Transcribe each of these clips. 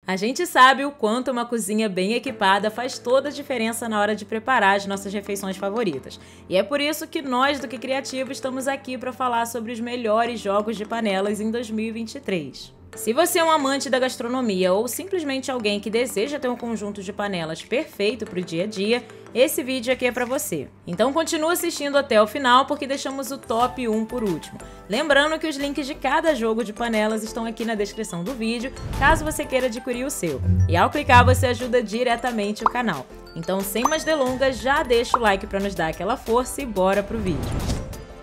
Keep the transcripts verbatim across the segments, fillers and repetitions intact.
A gente sabe o quanto uma cozinha bem equipada faz toda a diferença na hora de preparar as nossas refeições favoritas. E é por isso que nós do Que Criativo estamos aqui para falar sobre os melhores jogos de panelas em dois mil e vinte e três. Se você é um amante da gastronomia ou simplesmente alguém que deseja ter um conjunto de panelas perfeito para o dia a dia, esse vídeo aqui é para você. Então continua assistindo até o final porque deixamos o top um por último. Lembrando que os links de cada jogo de panelas estão aqui na descrição do vídeo, caso você queira adquirir o seu. E ao clicar você ajuda diretamente o canal. Então sem mais delongas, já deixa o like para nos dar aquela força e bora pro vídeo.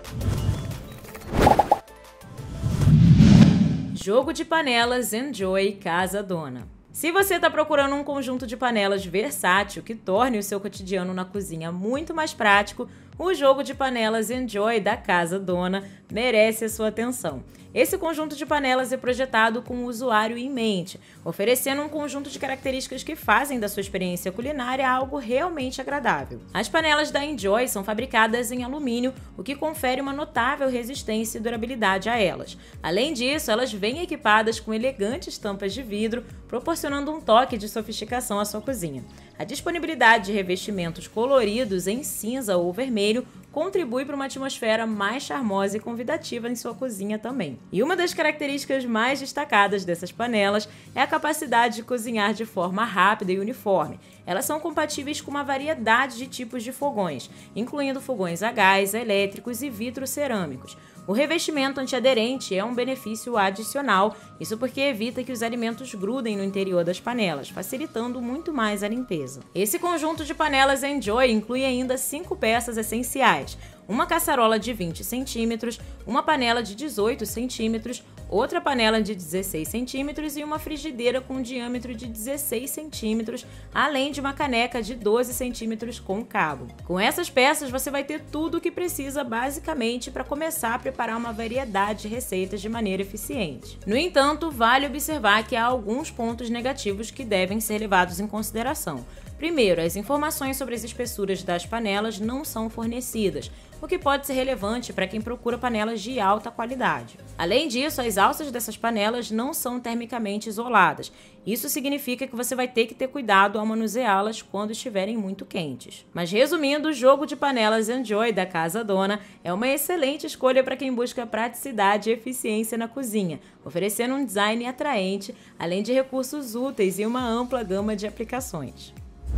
Jogo de panelas Enjoy Casa Dona. Se você está procurando um conjunto de panelas versátil que torne o seu cotidiano na cozinha muito mais prático, o jogo de panelas Enjoy da Casa Dona merece a sua atenção. Esse conjunto de panelas é projetado com o usuário em mente, oferecendo um conjunto de características que fazem da sua experiência culinária algo realmente agradável. As panelas da Enjoy são fabricadas em alumínio, o que confere uma notável resistência e durabilidade a elas. Além disso, elas vêm equipadas com elegantes tampas de vidro, proporcionando um toque de sofisticação à sua cozinha. A disponibilidade de revestimentos coloridos em cinza ou vermelho contribui para uma atmosfera mais charmosa e convidativa em sua cozinha também. E uma das características mais destacadas dessas panelas é a capacidade de cozinhar de forma rápida e uniforme. Elas são compatíveis com uma variedade de tipos de fogões, incluindo fogões a gás, elétricos e vitrocerâmicos. O revestimento antiaderente é um benefício adicional, isso porque evita que os alimentos grudem no interior das panelas, facilitando muito mais a limpeza. Esse conjunto de panelas Enjoy inclui ainda cinco peças essenciais: uma caçarola de vinte centímetros, uma panela de dezoito centímetros, outra panela de dezesseis centímetros e uma frigideira com diâmetro de dezesseis centímetros, além de uma caneca de doze centímetros com cabo. Com essas peças você vai ter tudo o que precisa basicamente para começar a preparar uma variedade de receitas de maneira eficiente. No entanto, vale observar que há alguns pontos negativos que devem ser levados em consideração. Primeiro, as informações sobre as espessuras das panelas não são fornecidas, o que pode ser relevante para quem procura panelas de alta qualidade. Além disso, as alças dessas panelas não são termicamente isoladas. Isso significa que você vai ter que ter cuidado ao manuseá-las quando estiverem muito quentes. Mas resumindo, o jogo de panelas Enjoy da Casa Dona é uma excelente escolha para quem busca praticidade e eficiência na cozinha, oferecendo um design atraente, além de recursos úteis e uma ampla gama de aplicações.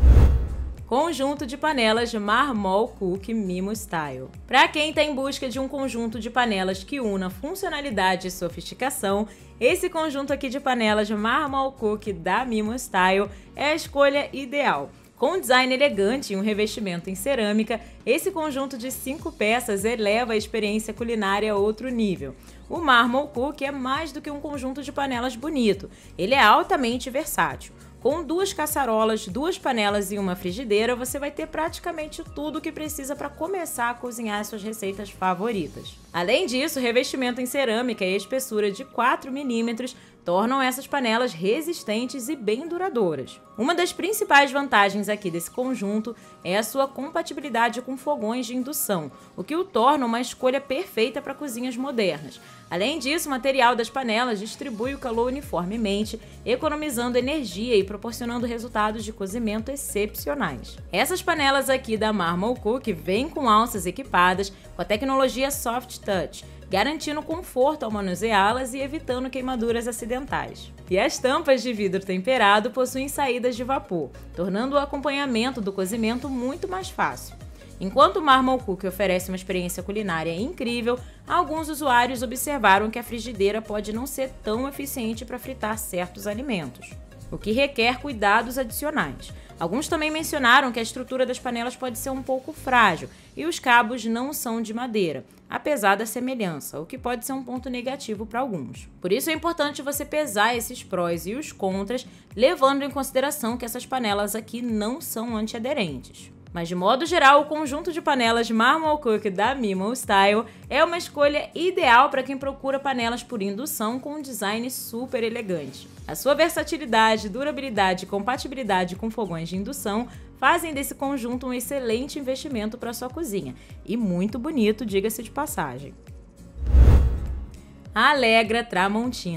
Conjunto de panelas Marmol Cook Mimo Style. Para quem está em busca de um conjunto de panelas que una funcionalidade e sofisticação, esse conjunto aqui de panelas Marmol Cook da Mimo Style é a escolha ideal. Com um design elegante e um revestimento em cerâmica, esse conjunto de cinco peças eleva a experiência culinária a outro nível. O Marmol Cook é mais do que um conjunto de panelas bonito, ele é altamente versátil. Com duas caçarolas, duas panelas e uma frigideira, você vai ter praticamente tudo o que precisa para começar a cozinhar suas receitas favoritas. Além disso, o revestimento em cerâmica e a espessura de quatro milímetros tornam essas panelas resistentes e bem duradouras. Uma das principais vantagens aqui desse conjunto é a sua compatibilidade com fogões de indução, o que o torna uma escolha perfeita para cozinhas modernas. Além disso, o material das panelas distribui o calor uniformemente, economizando energia e proporcionando resultados de cozimento excepcionais. Essas panelas aqui da Marmol Cook vêm com alças equipadas com a tecnologia Soft Touch, garantindo conforto ao manuseá-las e evitando queimaduras acidentais. E as tampas de vidro temperado possuem saídas de vapor, tornando o acompanhamento do cozimento muito mais fácil. Enquanto o Marmol Cook oferece uma experiência culinária incrível, alguns usuários observaram que a frigideira pode não ser tão eficiente para fritar certos alimentos, o que requer cuidados adicionais. Alguns também mencionaram que a estrutura das panelas pode ser um pouco frágil e os cabos não são de madeira, apesar da semelhança, o que pode ser um ponto negativo para alguns. Por isso é importante você pesar esses prós e os contras, levando em consideração que essas panelas aqui não são antiaderentes. Mas de modo geral, o conjunto de panelas Marmol Cook da Mimo Style é uma escolha ideal para quem procura panelas por indução com um design super elegante. A sua versatilidade, durabilidade e compatibilidade com fogões de indução fazem desse conjunto um excelente investimento para sua cozinha. E muito bonito, diga-se de passagem. A Alegra Tramontina.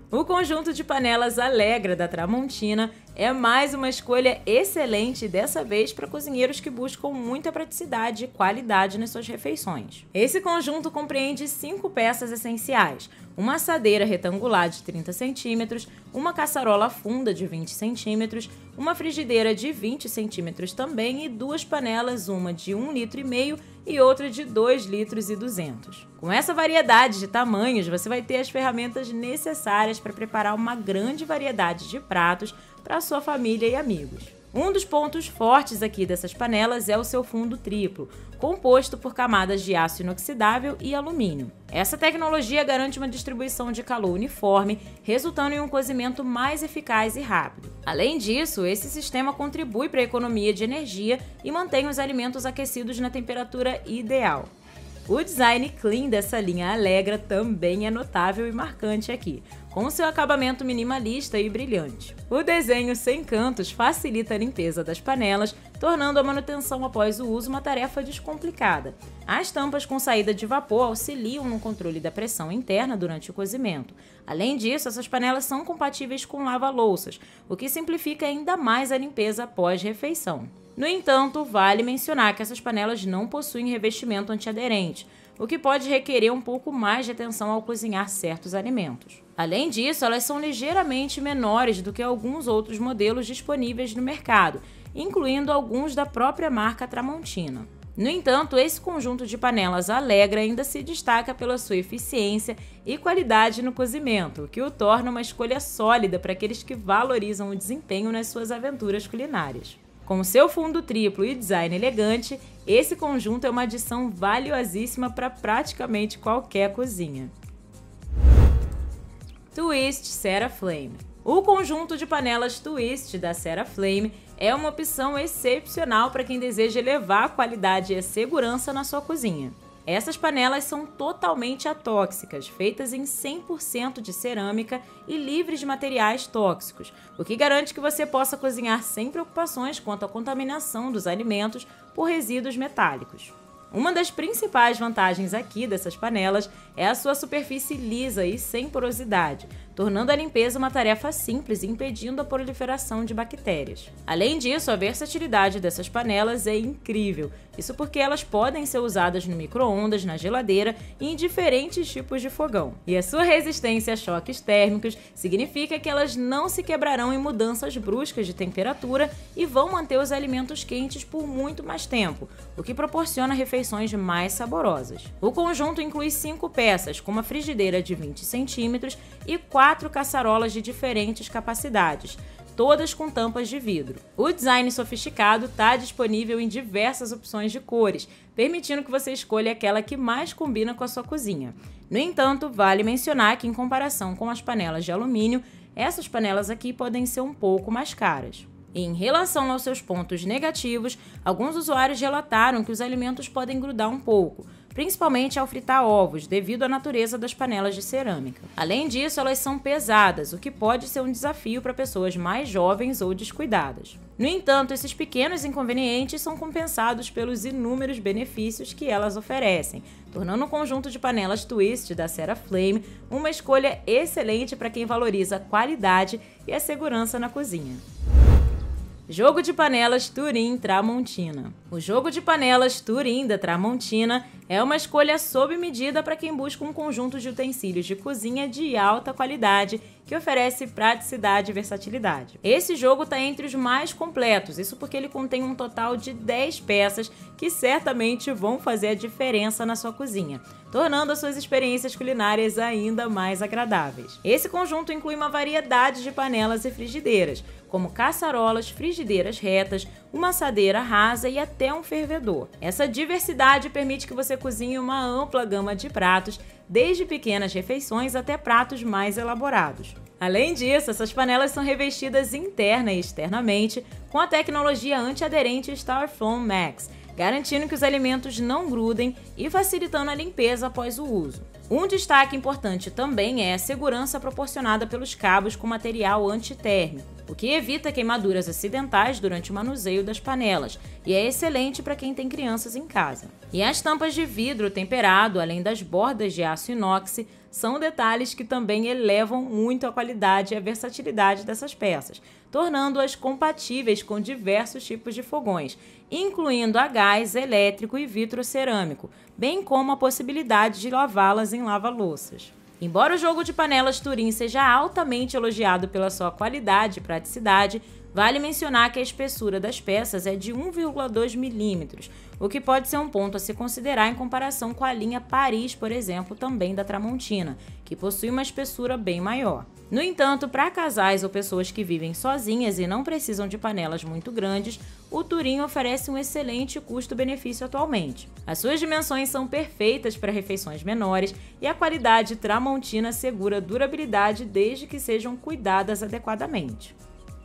O conjunto de panelas Allegra da Tramontina é mais uma escolha excelente, dessa vez para cozinheiros que buscam muita praticidade e qualidade nas suas refeições. Esse conjunto compreende cinco peças essenciais: uma assadeira retangular de trinta centímetros, uma caçarola funda de vinte centímetros, uma frigideira de vinte centímetros também e duas panelas, uma de um litro e meio e outra de dois litros e duzentos. Com essa variedade de tamanhos, você vai ter as ferramentas necessárias para preparar uma grande variedade de pratos para sua família e amigos. Um dos pontos fortes aqui dessas panelas é o seu fundo triplo, composto por camadas de aço inoxidável e alumínio. Essa tecnologia garante uma distribuição de calor uniforme, resultando em um cozimento mais eficaz e rápido. Além disso, esse sistema contribui para a economia de energia e mantém os alimentos aquecidos na temperatura ideal. O design clean dessa linha Allegra também é notável e marcante aqui, com seu acabamento minimalista e brilhante. O desenho sem cantos facilita a limpeza das panelas, tornando a manutenção após o uso uma tarefa descomplicada. As tampas com saída de vapor auxiliam no controle da pressão interna durante o cozimento. Além disso, essas panelas são compatíveis com lava-louças, o que simplifica ainda mais a limpeza após refeição. No entanto, vale mencionar que essas panelas não possuem revestimento antiaderente, o que pode requerer um pouco mais de atenção ao cozinhar certos alimentos. Além disso, elas são ligeiramente menores do que alguns outros modelos disponíveis no mercado, incluindo alguns da própria marca Tramontina. No entanto, esse conjunto de panelas Allegra ainda se destaca pela sua eficiência e qualidade no cozimento, o que o torna uma escolha sólida para aqueles que valorizam o desempenho nas suas aventuras culinárias. Com seu fundo triplo e design elegante, esse conjunto é uma adição valiosíssima para praticamente qualquer cozinha. Twist Ceraflame. O conjunto de panelas Twist da Ceraflame é uma opção excepcional para quem deseja elevar a qualidade e a segurança na sua cozinha. Essas panelas são totalmente atóxicas, feitas em cem por cento de cerâmica e livres de materiais tóxicos, o que garante que você possa cozinhar sem preocupações quanto à contaminação dos alimentos por resíduos metálicos. Uma das principais vantagens aqui dessas panelas é a sua superfície lisa e sem porosidade, tornando a limpeza uma tarefa simples e impedindo a proliferação de bactérias. Além disso, a versatilidade dessas panelas é incrível, isso porque elas podem ser usadas no micro-ondas, na geladeira e em diferentes tipos de fogão. E a sua resistência a choques térmicos significa que elas não se quebrarão em mudanças bruscas de temperatura e vão manter os alimentos quentes por muito mais tempo, o que proporciona refeições mais saborosas. O conjunto inclui cinco peças, com uma frigideira de vinte centímetros e quatro caçarolas de diferentes capacidades, todas com tampas de vidro. O design sofisticado está disponível em diversas opções de cores, permitindo que você escolha aquela que mais combina com a sua cozinha. No entanto, vale mencionar que, em comparação com as panelas de alumínio, essas panelas aqui podem ser um pouco mais caras. Em relação aos seus pontos negativos, alguns usuários relataram que os alimentos podem grudar um pouco, principalmente ao fritar ovos, devido à natureza das panelas de cerâmica. Além disso, elas são pesadas, o que pode ser um desafio para pessoas mais jovens ou descuidadas. No entanto, esses pequenos inconvenientes são compensados pelos inúmeros benefícios que elas oferecem, tornando o conjunto de panelas Twist da Ceraflame uma escolha excelente para quem valoriza a qualidade e a segurança na cozinha. Jogo de panelas Turim Tramontina. O jogo de panelas Turim da Tramontina é uma escolha sob medida para quem busca um conjunto de utensílios de cozinha de alta qualidade que oferece praticidade e versatilidade. Esse jogo está entre os mais completos, isso porque ele contém um total de dez peças que certamente vão fazer a diferença na sua cozinha, tornando as suas experiências culinárias ainda mais agradáveis. Esse conjunto inclui uma variedade de panelas e frigideiras, como caçarolas, frigideiras retas, uma assadeira rasa e até um fervedor. Essa diversidade permite que você cozinhe uma ampla gama de pratos, desde pequenas refeições até pratos mais elaborados. Além disso, essas panelas são revestidas interna e externamente com a tecnologia antiaderente Starfoam Max, garantindo que os alimentos não grudem e facilitando a limpeza após o uso. Um destaque importante também é a segurança proporcionada pelos cabos com material antitérmico, o que evita queimaduras acidentais durante o manuseio das panelas e é excelente para quem tem crianças em casa. E as tampas de vidro temperado, além das bordas de aço inox, são detalhes que também elevam muito a qualidade e a versatilidade dessas peças, tornando-as compatíveis com diversos tipos de fogões, incluindo a gás, elétrico e vitrocerâmico, bem como a possibilidade de lavá-las em lava-louças. Embora o jogo de panelas Turin seja altamente elogiado pela sua qualidade e praticidade, vale mencionar que a espessura das peças é de um vírgula dois milímetros, o que pode ser um ponto a se considerar em comparação com a linha Paris, por exemplo, também da Tramontina, que possui uma espessura bem maior. No entanto, para casais ou pessoas que vivem sozinhas e não precisam de panelas muito grandes, o Turin oferece um excelente custo-benefício atualmente. As suas dimensões são perfeitas para refeições menores e a qualidade Tramontina assegura durabilidade desde que sejam cuidadas adequadamente.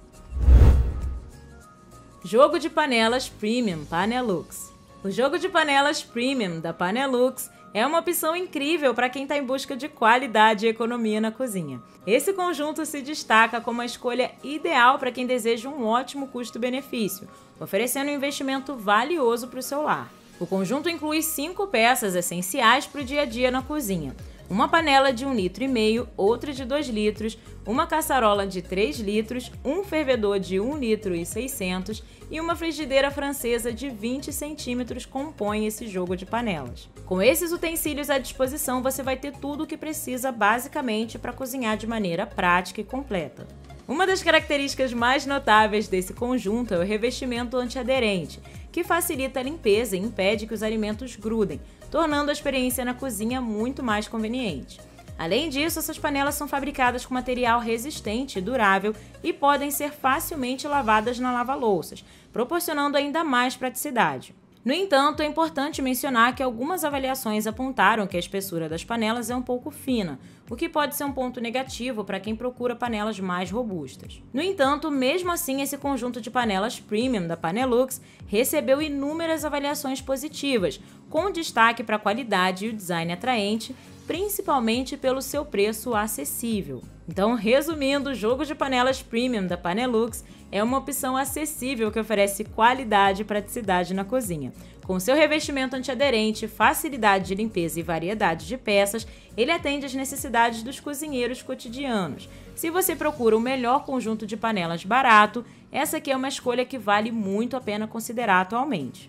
Jogo de panelas Premium Panelux. O jogo de panelas Premium da Panelux é uma opção incrível para quem está em busca de qualidade e economia na cozinha. Esse conjunto se destaca como a escolha ideal para quem deseja um ótimo custo-benefício, oferecendo um investimento valioso para o seu lar. O conjunto inclui cinco peças essenciais para o dia a dia na cozinha: uma panela de um litro e meio, outra de dois litros, uma caçarola de três litros, um fervedor de um litro e seiscentos e uma frigideira francesa de vinte centímetros compõem esse jogo de panelas. Com esses utensílios à disposição, você vai ter tudo o que precisa basicamente para cozinhar de maneira prática e completa. Uma das características mais notáveis desse conjunto é o revestimento antiaderente, que facilita a limpeza e impede que os alimentos grudem, tornando a experiência na cozinha muito mais conveniente. Além disso, essas panelas são fabricadas com material resistente e durável e podem ser facilmente lavadas na lava-louças, proporcionando ainda mais praticidade. No entanto, é importante mencionar que algumas avaliações apontaram que a espessura das panelas é um pouco fina, o que pode ser um ponto negativo para quem procura panelas mais robustas. No entanto, mesmo assim, esse conjunto de panelas Premium da Panelux recebeu inúmeras avaliações positivas, com destaque para a qualidade e o design atraente, principalmente pelo seu preço acessível. Então, resumindo, o jogo de panelas Premium da Panelux é uma opção acessível que oferece qualidade e praticidade na cozinha. Com seu revestimento antiaderente, facilidade de limpeza e variedade de peças, ele atende às necessidades dos cozinheiros cotidianos. Se você procura o melhor conjunto de panelas barato, essa aqui é uma escolha que vale muito a pena considerar atualmente.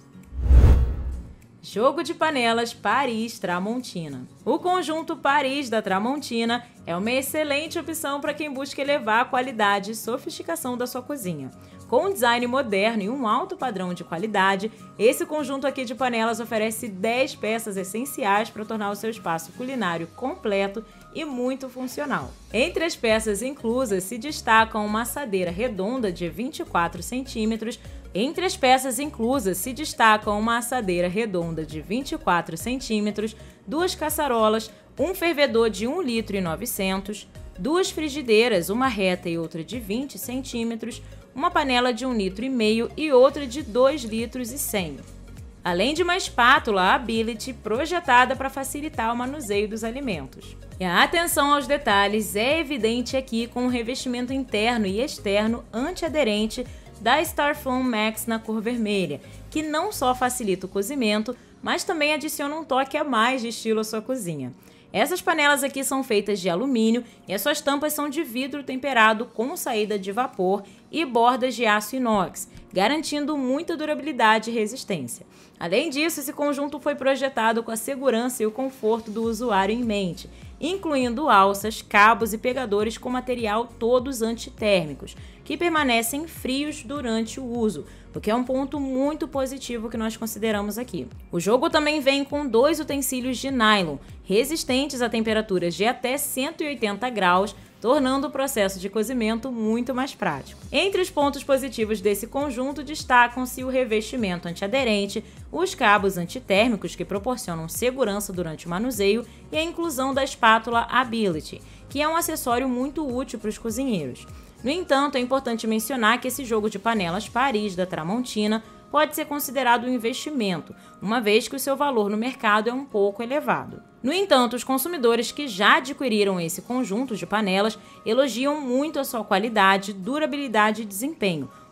Jogo de panelas Paris Tramontina. O conjunto Paris da Tramontina é uma excelente opção para quem busca elevar a qualidade e sofisticação da sua cozinha. Com um design moderno e um alto padrão de qualidade, esse conjunto aqui de panelas oferece dez peças essenciais para tornar o seu espaço culinário completo e muito funcional. Entre as peças inclusas se destacam uma assadeira redonda de vinte e quatro centímetros, Entre as peças inclusas se destacam uma assadeira redonda de vinte e quatro centímetros, duas caçarolas, um fervedor de um litro e novecentos, duas frigideiras, uma reta e outra de vinte centímetros, uma panela de um litro e meio e outra de dois litros e cem. Além de uma espátula Ability projetada para facilitar o manuseio dos alimentos. E a atenção aos detalhes é evidente aqui com o revestimento interno e externo antiaderente da Starflow Max na cor vermelha, que não só facilita o cozimento, mas também adiciona um toque a mais de estilo à sua cozinha. Essas panelas aqui são feitas de alumínio e as suas tampas são de vidro temperado com saída de vapor e bordas de aço inox, garantindo muita durabilidade e resistência. Além disso, esse conjunto foi projetado com a segurança e o conforto do usuário em mente, incluindo alças, cabos e pegadores com material todos antitérmicos, que permanecem frios durante o uso, o que é um ponto muito positivo que nós consideramos aqui. O jogo também vem com dois utensílios de nylon, resistentes a temperaturas de até cento e oitenta graus, tornando o processo de cozimento muito mais prático. Entre os pontos positivos desse conjunto destacam-se o revestimento antiaderente, os cabos antitérmicos que proporcionam segurança durante o manuseio e a inclusão da espátula Ability, que é um acessório muito útil para os cozinheiros. No entanto, é importante mencionar que esse jogo de panelas Paris da Tramontina pode ser considerado um investimento, uma vez que o seu valor no mercado é um pouco elevado. No entanto, os consumidores que já adquiriram esse conjunto de panelas elogiam muito a sua qualidade, durabilidade e desempenho,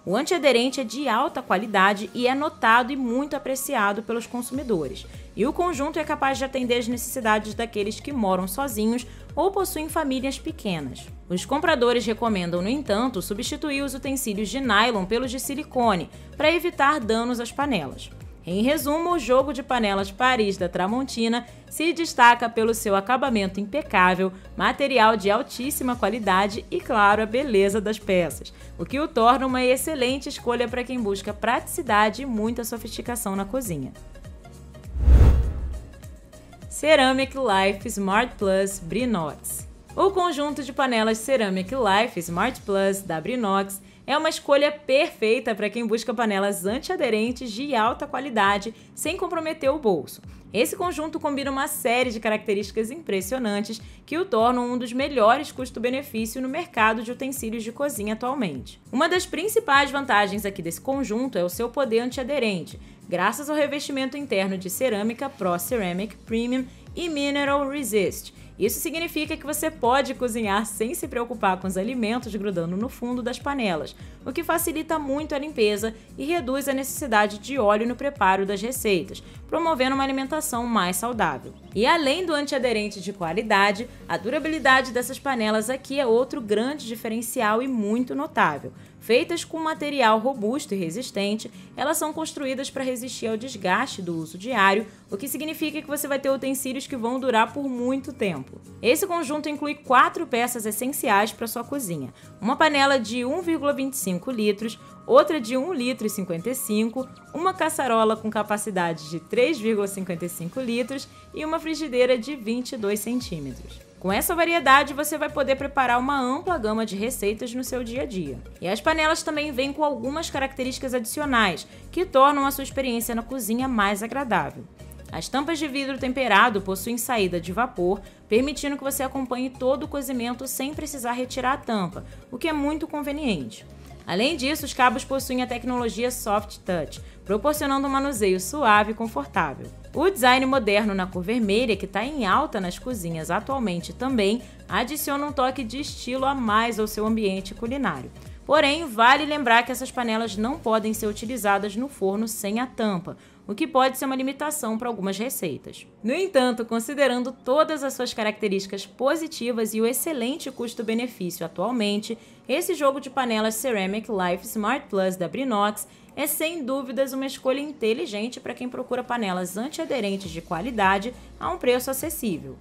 O antiaderente é de alta qualidade e é notado e muito apreciado pelos consumidores. E o conjunto é capaz de atender às necessidades daqueles que moram sozinhos ou possuem famílias pequenas. Os compradores recomendam, no entanto, substituir os utensílios de nylon pelos de silicone para evitar danos às panelas. Em resumo, o jogo de panelas Paris da Tramontina se destaca pelo seu acabamento impecável, material de altíssima qualidade e, claro, a beleza das peças, o que o torna uma excelente escolha para quem busca praticidade e muita sofisticação na cozinha. Ceramic Life Smart Plus Brinox. O conjunto de panelas Ceramic Life Smart Plus da Brinox é uma escolha perfeita para quem busca panelas antiaderentes de alta qualidade sem comprometer o bolso. Esse conjunto combina uma série de características impressionantes que o tornam um dos melhores custo-benefício no mercado de utensílios de cozinha atualmente. Uma das principais vantagens aqui desse conjunto é o seu poder antiaderente, graças ao revestimento interno de cerâmica Pro Ceramic Premium e Mineral Resist. Isso significa que você pode cozinhar sem se preocupar com os alimentos grudando no fundo das panelas, o que facilita muito a limpeza e reduz a necessidade de óleo no preparo das receitas, promovendo uma alimentação mais saudável. E além do antiaderente de qualidade, a durabilidade dessas panelas aqui é outro grande diferencial e muito notável. Feitas com material robusto e resistente, elas são construídas para resistir ao desgaste do uso diário, o que significa que você vai ter utensílios que vão durar por muito tempo. Esse conjunto inclui quatro peças essenciais para sua cozinha: uma panela de um vírgula vinte e cinco litros, outra de um vírgula cinquenta e cinco litros, uma caçarola com capacidade de três vírgula cinquenta e cinco litros e uma frigideira de vinte e dois centímetros. Com essa variedade, você vai poder preparar uma ampla gama de receitas no seu dia a dia. E as panelas também vêm com algumas características adicionais, que tornam a sua experiência na cozinha mais agradável. As tampas de vidro temperado possuem saída de vapor, permitindo que você acompanhe todo o cozimento sem precisar retirar a tampa, o que é muito conveniente. Além disso, os cabos possuem a tecnologia Soft Touch, proporcionando um manuseio suave e confortável. O design moderno na cor vermelha, que está em alta nas cozinhas atualmente também, adiciona um toque de estilo a mais ao seu ambiente culinário. Porém, vale lembrar que essas panelas não podem ser utilizadas no forno sem a tampa, o que pode ser uma limitação para algumas receitas. No entanto, considerando todas as suas características positivas e o excelente custo-benefício atualmente, esse jogo de panelas Ceramic Life Smart Plus da Brinox é sem dúvidas uma escolha inteligente para quem procura panelas antiaderentes de qualidade a um preço acessível.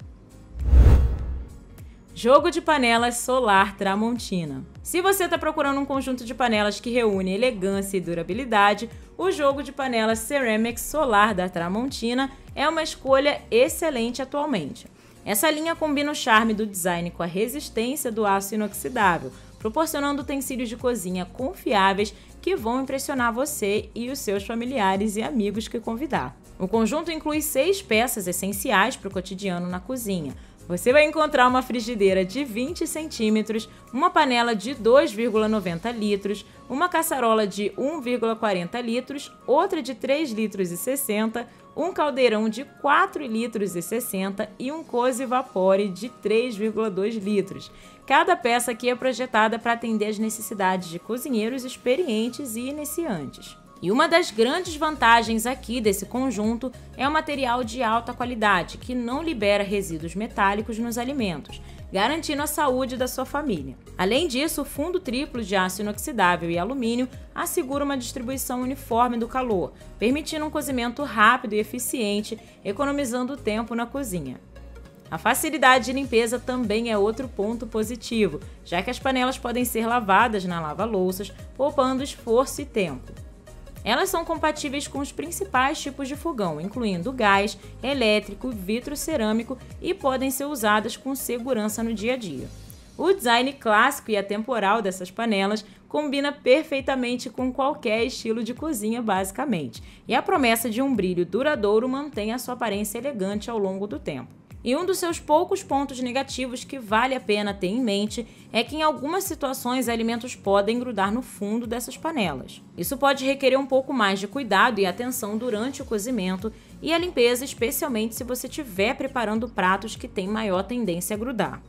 Jogo de panelas Solar Tramontina. Se você está procurando um conjunto de panelas que reúne elegância e durabilidade, o jogo de panelas Ceramic Solar da Tramontina é uma escolha excelente atualmente. Essa linha combina o charme do design com a resistência do aço inoxidável, proporcionando utensílios de cozinha confiáveis que vão impressionar você e os seus familiares e amigos que convidar. O conjunto inclui seis peças essenciais para o cotidiano na cozinha. Você vai encontrar uma frigideira de vinte centímetros, uma panela de dois vírgula noventa litros, uma caçarola de um vírgula quarenta litros, outra de três vírgula sessenta litros, um caldeirão de quatro vírgula sessenta litros e um Cozy Vapore de três vírgula dois litros. Cada peça aqui é projetada para atender às necessidades de cozinheiros experientes e iniciantes. E uma das grandes vantagens aqui desse conjunto é o material de alta qualidade, que não libera resíduos metálicos nos alimentos, garantindo a saúde da sua família. Além disso, o fundo triplo de aço inoxidável e alumínio assegura uma distribuição uniforme do calor, permitindo um cozimento rápido e eficiente, economizando tempo na cozinha. A facilidade de limpeza também é outro ponto positivo, já que as panelas podem ser lavadas na lava-louças, poupando esforço e tempo. Elas são compatíveis com os principais tipos de fogão, incluindo gás, elétrico, vidro cerâmico e podem ser usadas com segurança no dia a dia. O design clássico e atemporal dessas panelas combina perfeitamente com qualquer estilo de cozinha, basicamente, e a promessa de um brilho duradouro mantém a sua aparência elegante ao longo do tempo. E um dos seus poucos pontos negativos que vale a pena ter em mente é que em algumas situações alimentos podem grudar no fundo dessas panelas. Isso pode requerer um pouco mais de cuidado e atenção durante o cozimento e a limpeza, especialmente se você estiver preparando pratos que têm maior tendência a grudar.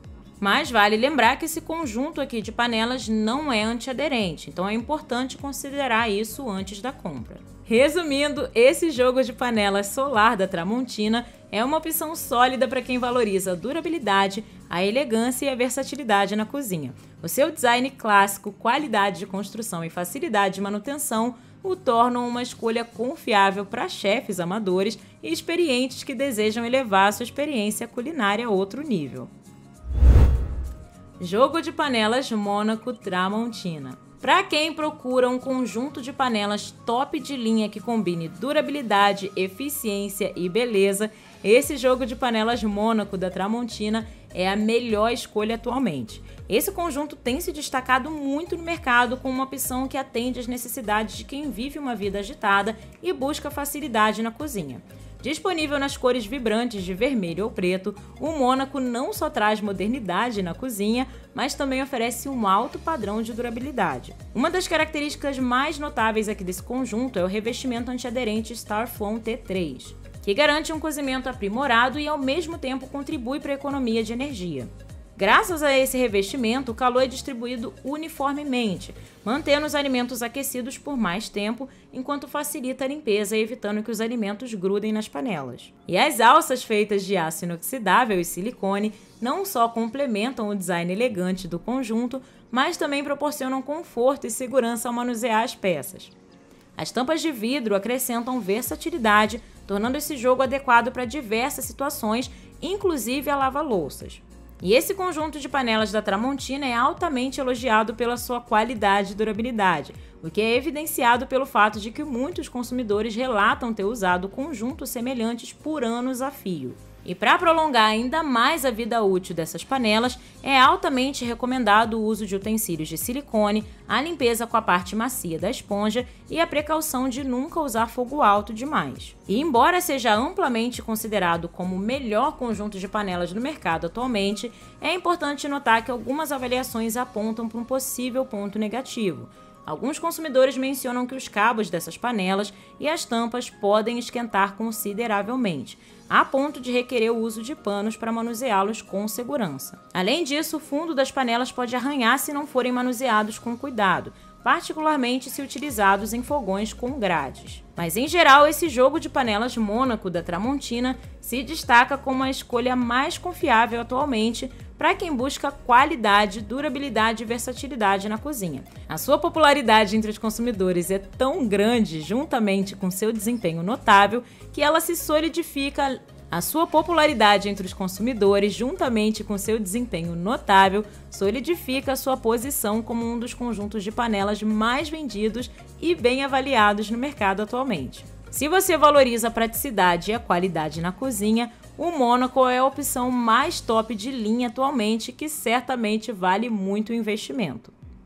Mas vale lembrar que esse conjunto aqui de panelas não é antiaderente, então é importante considerar isso antes da compra. Resumindo, esse jogo de panelas solar da Tramontina é uma opção sólida para quem valoriza a durabilidade, a elegância e a versatilidade na cozinha. O seu design clássico, qualidade de construção e facilidade de manutenção o tornam uma escolha confiável para chefes amadores e experientes que desejam elevar a sua experiência culinária a outro nível. Jogo de panelas Mônaco Tramontina. Para quem procura um conjunto de panelas top de linha que combine durabilidade, eficiência e beleza, esse jogo de panelas Mônaco da Tramontina é a melhor escolha atualmente. Esse conjunto tem se destacado muito no mercado como uma opção que atende às necessidades de quem vive uma vida agitada e busca facilidade na cozinha. Disponível nas cores vibrantes de vermelho ou preto, o Mônaco não só traz modernidade na cozinha, mas também oferece um alto padrão de durabilidade. Uma das características mais notáveis aqui desse conjunto é o revestimento antiaderente Starflon T três, que garante um cozimento aprimorado e ao mesmo tempo contribui para a economia de energia. Graças a esse revestimento, o calor é distribuído uniformemente, mantendo os alimentos aquecidos por mais tempo, enquanto facilita a limpeza, evitando que os alimentos grudem nas panelas. E as alças feitas de aço inoxidável e silicone não só complementam o design elegante do conjunto, mas também proporcionam conforto e segurança ao manusear as peças. As tampas de vidro acrescentam versatilidade, tornando esse jogo adequado para diversas situações, inclusive a lava-louças. E esse conjunto de panelas da Tramontina é altamente elogiado pela sua qualidade e durabilidade, o que é evidenciado pelo fato de que muitos consumidores relatam ter usado conjuntos semelhantes por anos a fio. E para prolongar ainda mais a vida útil dessas panelas, é altamente recomendado o uso de utensílios de silicone, a limpeza com a parte macia da esponja e a precaução de nunca usar fogo alto demais. E embora seja amplamente considerado como o melhor conjunto de panelas no mercado atualmente, é importante notar que algumas avaliações apontam para um possível ponto negativo. Alguns consumidores mencionam que os cabos dessas panelas e as tampas podem esquentar consideravelmente, a ponto de requerer o uso de panos para manuseá-los com segurança. Além disso, o fundo das panelas pode arranhar se não forem manuseados com cuidado, particularmente se utilizados em fogões com grades. Mas em geral, esse jogo de panelas Mônaco da Tramontina se destaca como a escolha mais confiável atualmente para quem busca qualidade, durabilidade e versatilidade na cozinha. A sua popularidade entre os consumidores é tão grande, juntamente com seu desempenho notável, que ela se solidifica. A sua popularidade entre os consumidores, juntamente com seu desempenho notável, solidifica a sua posição como um dos conjuntos de panelas mais vendidos e bem avaliados no mercado atualmente. Se você valoriza a praticidade e a qualidade na cozinha, o Mônaco é a opção mais top de linha atualmente, que certamente vale muito o investimento.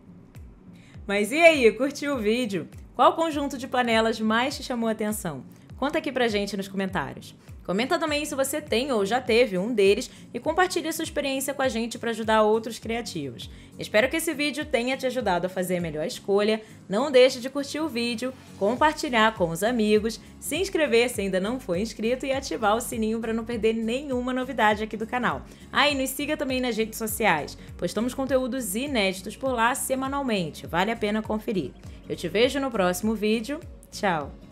Mas e aí, curtiu o vídeo? Qual conjunto de panelas mais te chamou a atenção? Conta aqui pra gente nos comentários. Comenta também se você tem ou já teve um deles e compartilhe sua experiência com a gente para ajudar outros criativos. Espero que esse vídeo tenha te ajudado a fazer a melhor escolha. Não deixe de curtir o vídeo, compartilhar com os amigos, se inscrever se ainda não for inscrito e ativar o sininho para não perder nenhuma novidade aqui do canal. Ah, e nos siga também nas redes sociais. Postamos conteúdos inéditos por lá semanalmente. Vale a pena conferir. Eu te vejo no próximo vídeo. Tchau!